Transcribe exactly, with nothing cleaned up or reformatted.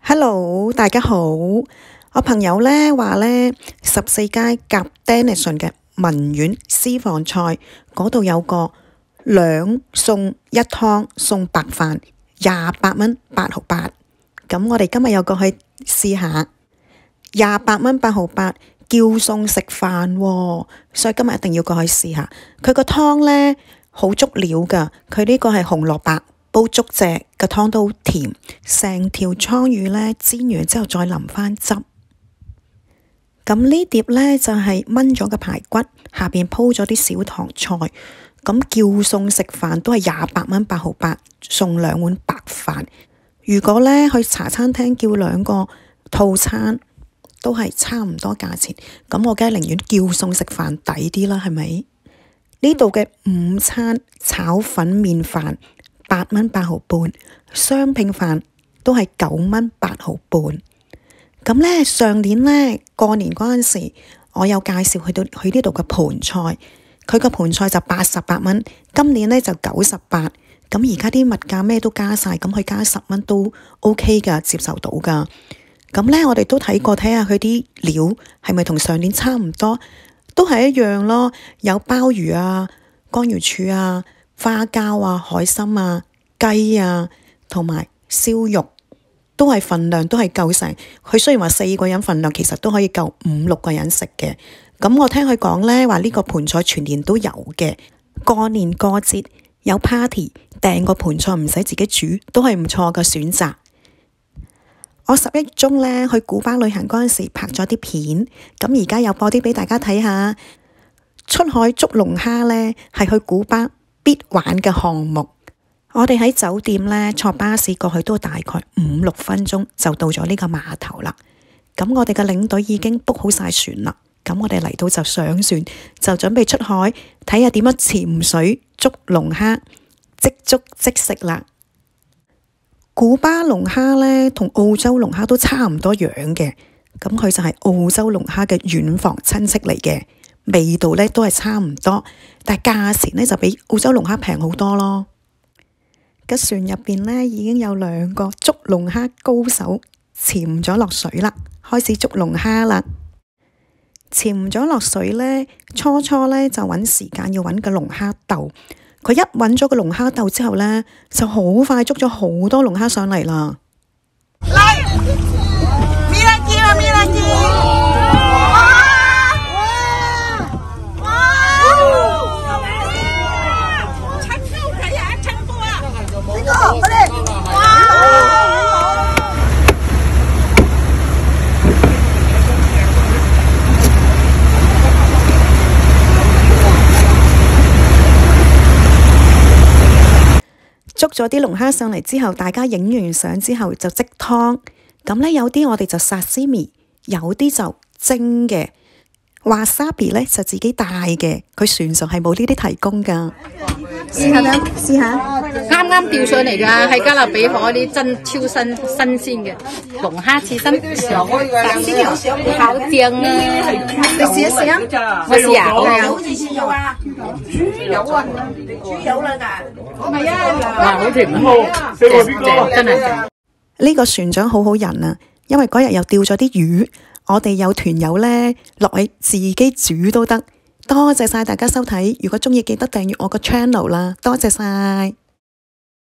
Hello，大家好。我朋友咧話咧，十四街夾 Denison 嘅文苑私房菜嗰度有個兩餸一湯送白飯，廿八蚊八毫八。咁我哋今日又過去試下，廿八蚊八毫八叫餸食飯喎，所以今日一定要過去試下。佢個湯咧好足料㗎，佢呢個係紅蘿蔔煲竹隻，個湯都好甜，成條倉魚咧煎完之後再淋翻汁。咁呢碟咧就係炆咗嘅排骨，下邊鋪咗啲小棠菜。咁叫餸食飯都係廿八蚊八毫八，送兩碗白飯。如果咧去茶餐廳叫兩個套餐，都係差唔多價錢。咁我梗係寧願叫餸食飯抵啲啦，係咪？呢度嘅午餐炒粉麵飯八蚊八毫半，雙拼飯都係九蚊八毫半。咁咧上年咧過年嗰陣時，我有介紹去到去呢度嘅盤菜，佢個盤菜就八十八蚊，今年咧就九十八。咁而家啲物價咩都加晒，咁佢加十蚊都 OK 噶，接受到噶。咁咧我哋都睇過，睇下佢啲料係咪同上年差唔多，都係一樣咯。有鮑魚啊、乾瑤柱啊、花膠啊、海參啊、雞啊，同埋燒肉，都係份量都係夠成。佢雖然話四個人份量，其實都可以夠五六個人食嘅。咁我聽佢講咧，話呢個盤菜全年都有嘅，過年過節有 party 訂個盤菜唔使自己煮，都係唔錯嘅選擇。我十一月中咧去古巴旅行嗰陣時拍咗啲片，咁而家又播啲俾大家睇下。出海捉龍蝦咧係去古巴必玩嘅項目。我哋喺酒店咧坐巴士過去都大概五六分鐘就到咗呢個碼頭啦。咁我哋嘅領隊已經 book 好晒船啦。咁我哋嚟到就上船，就準備出海睇下點樣潛水捉龍蝦，即捉即食啦。古巴龍蝦咧同澳洲龍蝦都差唔多樣嘅，咁佢就係澳洲龍蝦嘅遠房親戚嚟嘅，味道咧都係差唔多，但係價錢咧就比澳洲龍蝦平好多咯。個船入邊咧已經有兩個捉龍蝦高手潛咗落水啦，開始捉龍蝦啦。潛咗落水咧，初初咧就揾時間要揾個龍蝦竇。佢一揾咗個龍蝦竇之後咧，就好快捉咗好多龍蝦上嚟啦。 嚟，咪啦機啊，咪啦機！哇哇哇！撐高睇下，撐高啊！呢個快啲！哇！捉咗啲龍蝦上嚟之後，大家影完相之後就即湯。咁咧有啲我哋就沙西米，有啲就蒸嘅。wasabi 咧就自己帶嘅，佢船上係冇呢啲提供噶。試下啦，試下。 啱啱釣上嚟㗎，係加勒比海啲真超新新鮮嘅龍蝦刺身，沙西米好正啊！ 你試一試啊！ 我試下，係啊。 好似豉油啊，豬油啊，豬油啦㗎。係啊， 哇，好甜啊！正正真係正。 呢個船長好好人啊，因為嗰日又釣咗啲魚，我哋有團友咧落去自己煮都得。多謝晒大家收睇，如果鍾意記得訂閱我個 channel 啦，多謝晒。